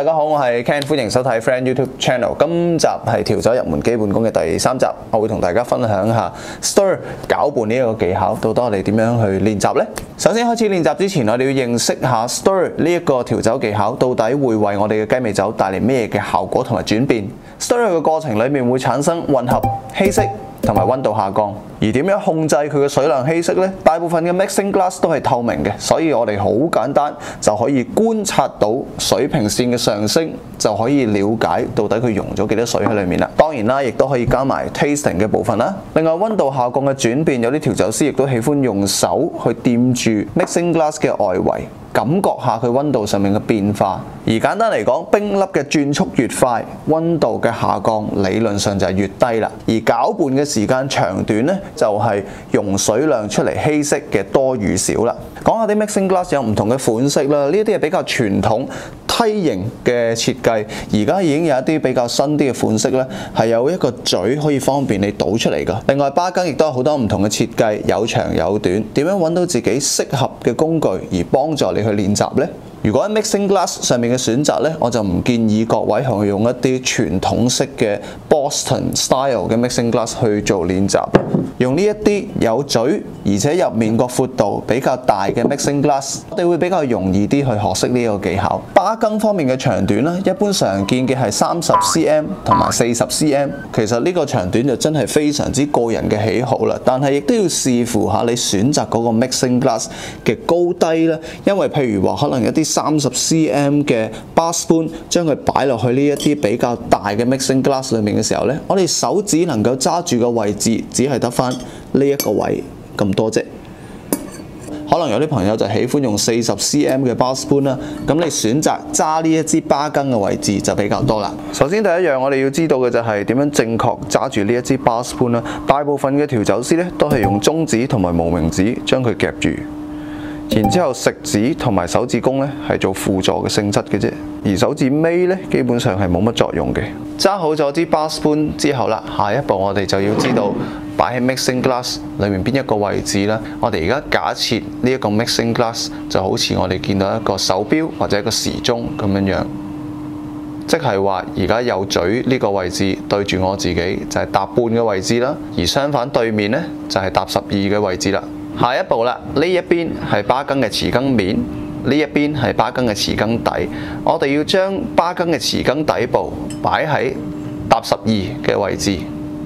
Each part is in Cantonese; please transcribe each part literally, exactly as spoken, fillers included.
大家好，我係 Ken， 歡迎收睇 Friend YouTube Channel。今集係調酒入門基本功嘅第三集，我會同大家分享一下 Stir 攪拌呢一個技巧，到底我哋點樣去練習呢？首先開始練習之前，我哋要認識下 Stir 呢一個調酒技巧，到底會為我哋嘅雞尾酒帶嚟咩嘅效果同埋轉變。Stir 嘅過程裏面會產生混合、稀釋同埋溫度下降，而點樣控制佢嘅水量稀釋呢？大部分嘅 mixing glass 都係透明嘅，所以我哋好簡單就可以觀察到水平線嘅上升，就可以了解到底佢溶咗幾多水喺裏面啦。當然啦，亦都可以加埋 tasting 嘅部分啦。另外溫度下降嘅轉變，有啲調酒師亦都喜歡用手去掂住 mixing glass 嘅外圍，感覺下佢溫度上面嘅變化。而簡單嚟講，冰粒嘅轉速越快，溫度嘅下降理論上就係越低啦。而攪拌嘅時間長短呢，就係溶水量出嚟稀釋嘅多與少啦。講下啲 mixing glass 有唔同嘅款式啦，呢啲係比較傳統梯形嘅設計。而家已經有一啲比較新啲嘅款式咧，係有一個嘴可以方便你倒出嚟㗎。另外巴羹亦都有好多唔同嘅設計，有長有短。點樣揾到自己適合嘅工具而幫助你去練習呢？如果喺 mixing glass 上面嘅選擇咧，我就唔建議各位去用一啲傳統式嘅 Boston style 嘅 mixing glass 去做練習。用呢一啲有嘴而且入面個闊度比較大嘅 mixing glass， 我哋會比較容易啲去學識呢個技巧。巴羹方面嘅長短啦，一般常見嘅係三十 cm 同埋四十 cm。其實呢個長短就真係非常之個人嘅喜好啦，但係亦都要視乎下你選擇嗰個 mixing glass 嘅高低啦。因為譬如話可能一啲三十 cm 嘅 bar spoon， 將佢擺落去呢一啲比較大嘅 mixing glass 裏面嘅時候呢，我哋手指能夠揸住嘅位置只係得翻呢一個位咁多啫。可能有啲朋友就喜歡用四十 cm 嘅 bar spoon 啦，咁你選擇揸呢一支巴羹嘅位置就比較多啦。首先第一樣我哋要知道嘅就係點樣正確揸住呢一支 bar spoon 啦。大部分嘅調酒師呢都係用中指同埋無名指將佢夾住。然之後食指同埋手指公咧係做輔助嘅性質嘅啫，而手指尾咧基本上係冇乜作用嘅。揸好咗支 bar spoon 之後啦，下一步我哋就要知道擺喺 mixing glass 裏面邊一個位置啦。我哋而家假設呢一個 mixing glass 就好似我哋見到一個手錶或者一個時鐘咁樣樣，即係話而家有嘴呢個位置對住我自己就係搭半嘅位置啦，而相反對面咧就係搭十二嘅位置啦。下一步啦，呢一邊係巴羹嘅匙羹面，呢一邊係巴羹嘅匙羹底。我哋要將巴羹嘅匙羹底部擺喺搭十二嘅位置，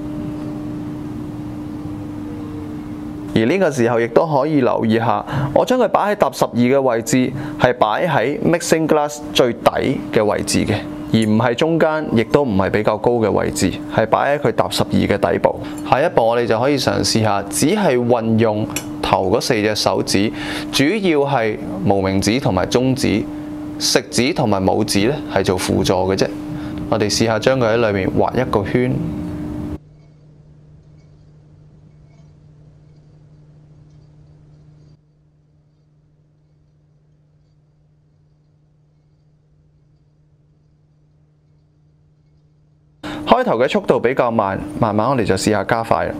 而呢個時候亦都可以留意下，我將佢擺喺搭十二嘅位置，係擺喺 mixing glass 最底嘅位置嘅，而唔係中間，亦都唔係比較高嘅位置，係擺喺佢搭十二嘅底部。下一步我哋就可以嘗試下，只係運用頭嗰四隻手指，主要係無名指同埋中指，食指同埋拇指咧係做輔助嘅啫。我哋試下將佢喺裏面畫一個圈。開頭嘅速度比較慢，慢慢我哋就試下加快啦。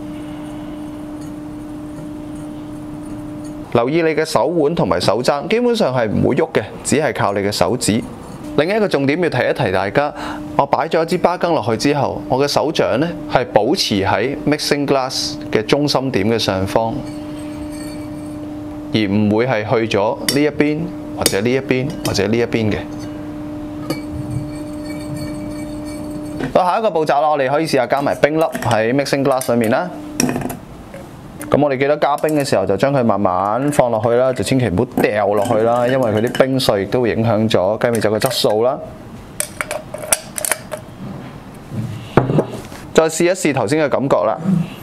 留意你嘅手腕同埋手踭，基本上係唔會喐嘅，只係靠你嘅手指。另一個重點要提一提大家，我擺咗一支巴羹落去之後，我嘅手掌呢係保持喺 mixing glass 嘅中心點嘅上方，而唔會係去咗呢一邊或者呢一邊或者呢一邊嘅。到下一個步驟啦，我哋可以試下加埋冰粒喺 mixing glass 裏面啦。咁我哋記得加冰嘅時候就將佢慢慢放落去啦，就千祈唔好掉落去啦，因為佢啲冰碎亦都會影響咗雞尾酒嘅質素啦。再試一試頭先嘅感覺啦。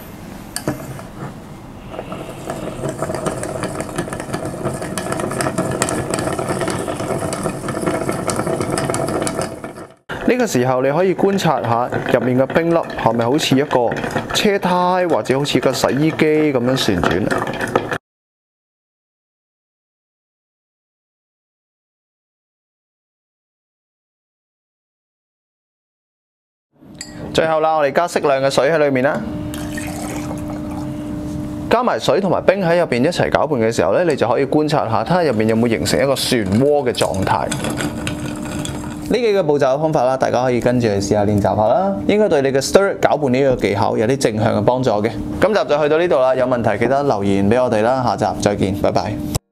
呢個時候你可以觀察下入面嘅冰粒係咪好似一個車胎或者好似個洗衣機咁樣旋轉。最後啦，我哋加適量嘅水喺裏面啦。加埋水同埋冰喺入邊一齊攪拌嘅時候咧，你就可以觀察下，睇下入面有冇形成一個漩渦嘅狀態。呢呢幾個步驟嘅方法啦，大家可以跟住去試下練習下啦，應該對你嘅 stir 攪拌呢個技巧有啲正向嘅幫助嘅。今集就去到呢度啦，有問題記得留言俾我哋啦，下集再見，拜拜。